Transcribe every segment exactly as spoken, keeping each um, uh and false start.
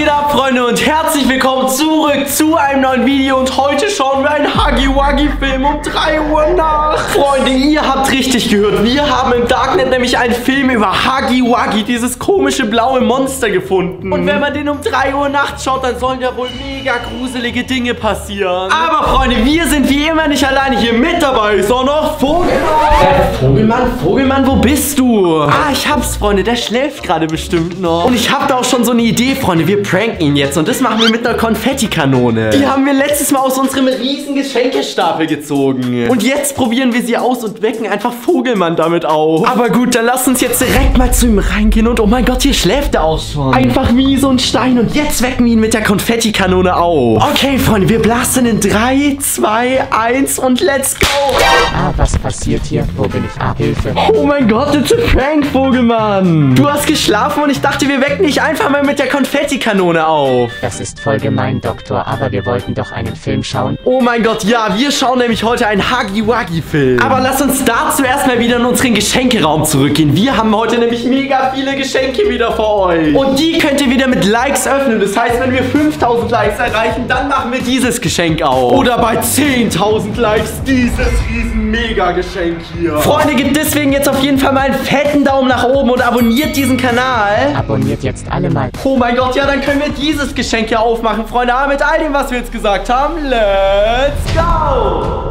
geht ab, Freunde, und herzlich willkommen zurück zu einem neuen Video. Und heute schauen wir einen Huggy Wuggy Film um drei Uhr nach. Freunde, ihr habt richtig gehört. Wir haben im Darknet nämlich einen Film über Huggy Wuggy, dieses komische blaue Monster, gefunden. Und wenn man den um drei Uhr nachts schaut, dann sollen ja wohl mega gruselige Dinge passieren. Aber, Freunde, wir sind wie immer nicht alleine hier mit dabei, ist auch noch Vogelmann. Äh, Vogelmann, Vogelmann, wo bist du? Ah, ich hab's, Freunde, der schläft gerade bestimmt noch. Und ich hab da auch schon so eine Idee, Freunde. Wir pranken ihn jetzt und das machen wir mit einer Konfettikanone. Die haben wir letztes Mal aus unserem riesen Geschenkestapel gezogen. Und jetzt probieren wir sie aus und wecken einfach Vogelmann damit auf. Aber gut, dann lass uns jetzt direkt mal zu ihm reingehen. Und oh mein Gott, hier schläft er auch schon. Einfach wie so ein Stein. Und jetzt wecken wir ihn mit der Konfettikanone auf. Okay, Freunde, wir blasen in drei, zwei, eins und let's go. Ah, was passiert hier? Wo bin ich? Ah, Hilfe. Oh mein Gott, it's a prank, Vogelmann. Du hast geschlafen und ich dachte, wir wecken dich einfach mal mit der Konfettikanone auf. Das ist voll gemein, Doktor, aber wir wollten doch einen Film schauen. Oh mein Gott, ja, wir schauen nämlich heute einen Huggy Wuggy Film. Aber lass uns dazu erstmal wieder in unseren Geschenkeraum zurückgehen. Wir haben heute nämlich mega viele Geschenke wieder für euch. Und die könnt ihr wieder mit Likes öffnen. Das heißt, wenn wir fünftausend Likes erreichen, dann machen wir dieses Geschenk auf. Oder bei zehntausend Likes dieses riesen Mega-Geschenk hier. Freunde, gebt deswegen jetzt auf jeden Fall mal einen fetten Daumen nach oben und abonniert diesen Kanal. Abonniert jetzt alle mal. Oh mein Gott, ja, dann können wir dieses Geschenk hier aufmachen, Freunde. Aber mit all dem, was wir jetzt gesagt haben, let's go!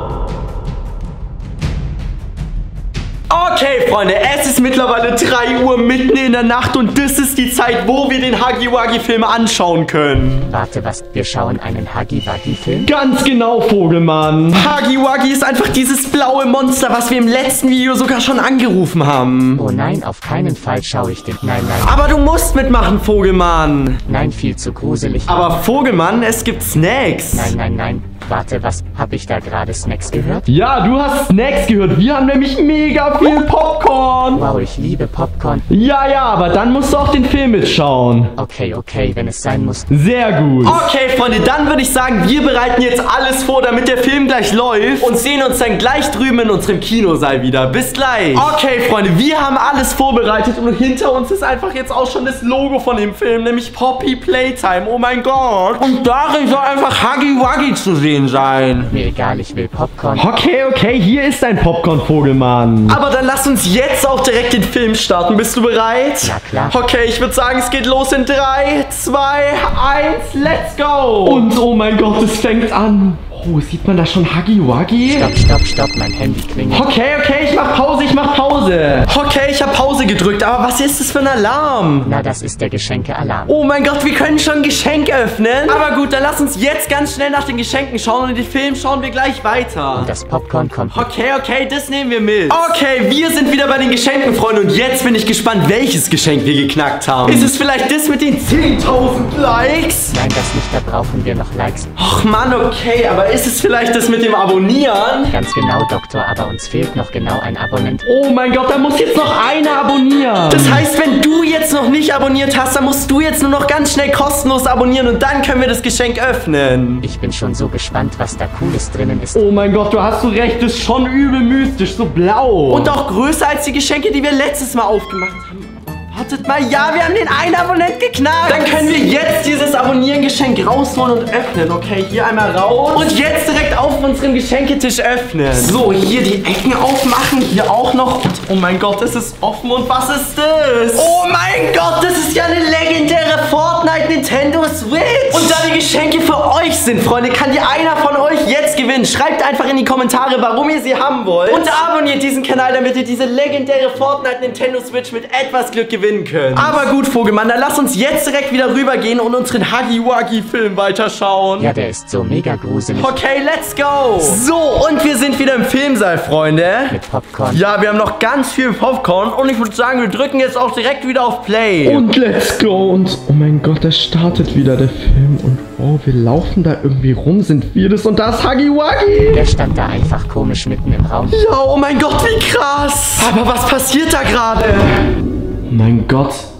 Okay, Freunde, es ist mittlerweile drei Uhr mitten in der Nacht und das ist die Zeit, wo wir den Huggy Wuggy Film anschauen können. Warte, was? Wir schauen einen Huggy Wuggy Film? Ganz genau, Vogelmann. Huggy Wuggy ist einfach dieses blaue Monster, was wir im letzten Video sogar schon angerufen haben. Oh nein, auf keinen Fall schaue ich den. Nein, nein. Aber du musst mitmachen, Vogelmann. Nein, viel zu gruselig. Aber Vogelmann, es gibt Snacks. Nein, nein, nein. Warte, was? Habe ich da gerade Snacks gehört? Ja, du hast Snacks gehört. Wir haben nämlich mega viel Popcorn. Wow, ich liebe Popcorn. Ja, ja, aber dann musst du auch den Film mitschauen. Okay, okay, wenn es sein muss. Sehr gut. Okay, Freunde, dann würde ich sagen, wir bereiten jetzt alles vor, damit der Film gleich läuft und sehen uns dann gleich drüben in unserem Kinosaal wieder. Bis gleich. Okay, Freunde, wir haben alles vorbereitet und hinter uns ist einfach jetzt auch schon das Logo von dem Film, nämlich Poppy Playtime. Oh mein Gott. Und darin soll einfach Huggy Wuggy zu sehen sein. Mir egal, ich will Popcorn. Okay, okay, hier ist dein Popcorn-Vogelmann. Aber dann lass uns jetzt auch direkt den Film starten. Bist du bereit? Ja, klar. Okay, ich würde sagen, es geht los in drei, zwei, eins, let's go. Und oh mein Gott, es fängt an. Oh, sieht man da schon Huggy Wuggy? Stopp, stopp, stopp, mein Handy klingelt. Okay, okay, ich mach Pause, ich mach Pause. Okay, ich habe Pause gedrückt, aber was ist das für ein Alarm? Na, das ist der Geschenke-Alarm. Oh mein Gott, wir können schon ein Geschenk öffnen. Aber gut, dann lass uns jetzt ganz schnell nach den Geschenken schauen und in den Film schauen wir gleich weiter. Und das Popcorn kommt. Okay, okay, das nehmen wir mit. Okay, wir sind wieder bei den Geschenken, Freunde. Und jetzt bin ich gespannt, welches Geschenk wir geknackt haben. Ist es vielleicht das mit den zehntausend Likes? Nein, das nicht, da brauchen wir noch Likes. Och Mann, okay, aber ist es vielleicht das mit dem Abonnieren? Ganz genau, Doktor, aber uns fehlt noch genau ein Abonnent. Oh mein Gott, da muss jetzt noch einer abonnieren. Das heißt, wenn du jetzt noch nicht abonniert hast, dann musst du jetzt nur noch ganz schnell kostenlos abonnieren und dann können wir das Geschenk öffnen. Ich bin schon so gespannt, was da Cooles drinnen ist. Oh mein Gott, du hast so recht, das ist schon übel mystisch, so blau. Und auch größer als die Geschenke, die wir letztes Mal aufgemacht haben. Wartet mal, ja, wir haben den einen Abonnent geknackt. Dann können wir jetzt dieses Abonnieren-Geschenk rausholen und öffnen. Okay, hier einmal raus. Und jetzt direkt auf unserem Geschenketisch öffnen. So, hier die Ecken aufmachen. Hier auch noch. Und oh mein Gott, es ist offen. Und was ist das? Oh mein Gott, das ist ja eine legendäre Fortnite Nintendo Switch. Und da die Geschenke für euch sind, Freunde, kann die einer von euch jetzt gewinnen. Schreibt einfach in die Kommentare, warum ihr sie haben wollt. Und abonniert diesen Kanal, damit ihr diese legendäre Fortnite Nintendo Switch mit etwas Glück gewinnt können. Aber gut, Vogelmann, dann lass uns jetzt direkt wieder rübergehen und unseren Huggy Wuggy Film weiterschauen. Ja, der ist so mega gruselig. Okay, let's go. So, und wir sind wieder im Filmsaal, Freunde. Mit Popcorn. Ja, wir haben noch ganz viel Popcorn und ich würde sagen, wir drücken jetzt auch direkt wieder auf Play. Und let's go. Und oh mein Gott, da startet wieder der Film und oh, wir laufen da irgendwie rum. Sind wir das? Und da ist Huggy Wuggy. Der stand da einfach komisch mitten im Raum. Ja, oh mein Gott, wie krass. Aber was passiert da gerade? Oh mein Gott,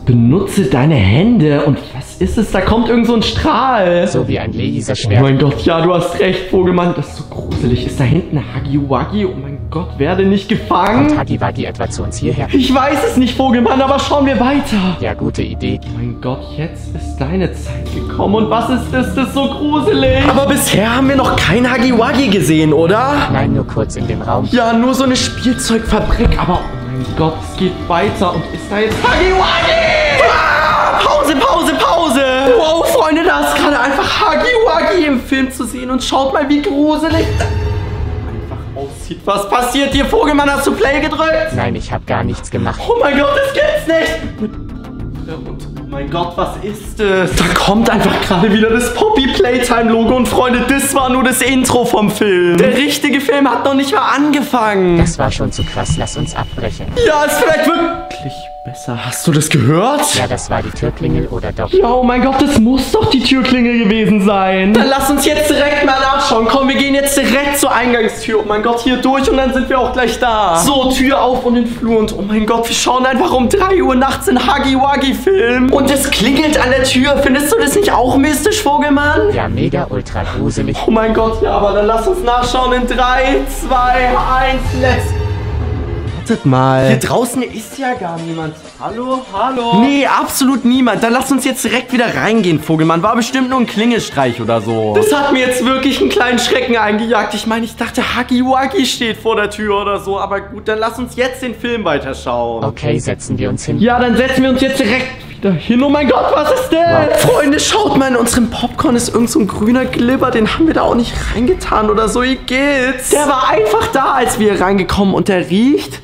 Benutze deine Hände. Und was ist es? Da kommt irgend so ein Strahl. So wie ein Oh Laserschwert. mein Gott, ja, du hast recht, Vogelmann. Das ist so gruselig. Ist da hinten Huggy Wuggy? Oh mein Gott, werde nicht gefangen. Kommt Huggy Wuggy etwa zu uns hierher? Ich weiß es nicht, Vogelmann, aber schauen wir weiter. Ja, gute Idee. Oh mein Gott, jetzt ist deine Zeit gekommen. Und was ist das? Das ist so gruselig. Aber bisher haben wir noch kein Huggy Wuggy gesehen, oder? Nein, nur kurz in dem Raum. Ja, nur so eine Spielzeugfabrik. Aber oh mein Gott, es geht weiter. Und ist da jetzt Huggy Wuggy? Ah, Pause, Pause, Pause. Wow, Freunde, da ist gerade einfach Huggy Wuggy im Film zu sehen. Und schaut mal, wie gruselig das einfach aussieht. Was passiert hier, Vogelmann? Hast du Play gedrückt? Nein, ich habe gar nichts gemacht. Oh mein Gott, das gibt's nicht! Und oh mein Gott, was ist das? Da kommt einfach gerade wieder das Poppy Playtime Logo. Und Freunde, das war nur das Intro vom Film. Der richtige Film hat noch nicht mal angefangen. Das war schon zu krass. Lass uns abbrechen. Ja, ist vielleicht wirklich besser. Hast du das gehört? Ja, das war die Türklingel oder doch? Ja, oh mein Gott, das muss doch die Türklingel gewesen sein. Dann lass uns jetzt direkt mal nachschauen. Komm, wir gehen jetzt direkt zur Eingangstür. Oh mein Gott, hier durch und dann sind wir auch gleich da. So, Tür auf und den Flur. Und oh mein Gott, wir schauen einfach um drei Uhr nachts in Huggy Wuggy Film. Und es klingelt an der Tür. Findest du das nicht auch mystisch, Vogelmann? Ja, mega ultra gruselig. Oh mein Gott, ja, aber dann lass uns nachschauen in drei, zwei, eins, let's go. Wartet mal. Hier draußen ist ja gar niemand. Hallo, hallo. Nee, absolut niemand. Dann lass uns jetzt direkt wieder reingehen, Vogelmann. War bestimmt nur ein Klingelstreich oder so. Das hat mir jetzt wirklich einen kleinen Schrecken eingejagt. Ich meine, ich dachte, Huggy Wuggy steht vor der Tür oder so. Aber gut, dann lass uns jetzt den Film weiterschauen. Okay, setzen wir uns hin. Ja, dann setzen wir uns jetzt direkt wieder hin. Oh mein Gott, was ist denn? Wow. Freunde, schaut mal, in unserem Popcorn ist irgend so ein grüner Glibber. Den haben wir da auch nicht reingetan oder so. Wie geht's? Der war einfach da, als wir hier reingekommen und der riecht...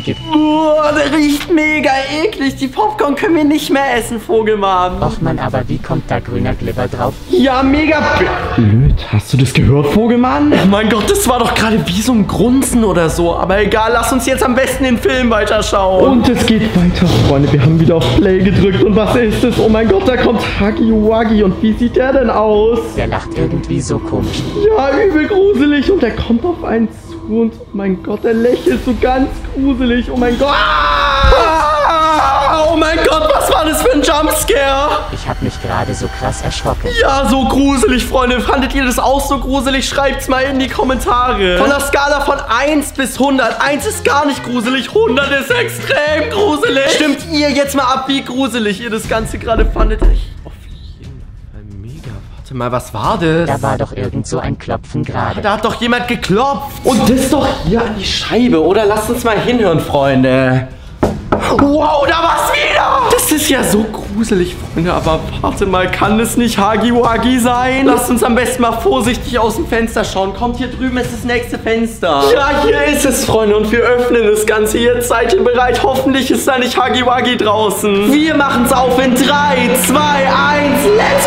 Boah, der riecht mega eklig. Die Popcorn können wir nicht mehr essen, Vogelmann. Och man, aber wie kommt da grüner Glibber drauf? Ja, mega blöd. Hast du das gehört, Vogelmann? Oh mein Gott, das war doch gerade wie so ein Grunzen oder so. Aber egal, lass uns jetzt am besten den Film weiterschauen. Und es geht weiter, Freunde. Wir haben wieder auf Play gedrückt. Und was ist das? Oh mein Gott, da kommt Huggy Wuggy. Und wie sieht der denn aus? Der lacht irgendwie so komisch. Ja, übel gruselig. Und der kommt auf einen zu. Und oh mein Gott, der lächelt so ganz gruselig. Oh mein Gott. Ah! Oh mein Gott, was war das für ein Jumpscare? Ich habe mich gerade so krass erschrocken. Ja, so gruselig, Freunde. Fandet ihr das auch so gruselig? Schreibt's mal in die Kommentare. Von der Skala von eins bis hundert. eins ist gar nicht gruselig, hundert ist extrem gruselig. Stimmt ihr jetzt mal ab, wie gruselig ihr das Ganze gerade fandet? Ich mal, was war das? Da war doch irgend so ein Klopfen gerade. Da hat doch jemand geklopft. Und das doch hier an die Scheibe, oder? Lasst uns mal hinhören, Freunde. Wow, da war's wieder. Das ist ja so gruselig, Freunde. Aber warte mal, kann das nicht Huggy Wuggy sein? Lasst uns am besten mal vorsichtig aus dem Fenster schauen. Kommt, hier drüben ist das nächste Fenster. Ja, hier ist es, Freunde. Und wir öffnen das Ganze. Jetzt seid ihr bereit. Hoffentlich ist da nicht Huggy Wuggy draußen. Wir machen's auf in drei, zwei, eins, let's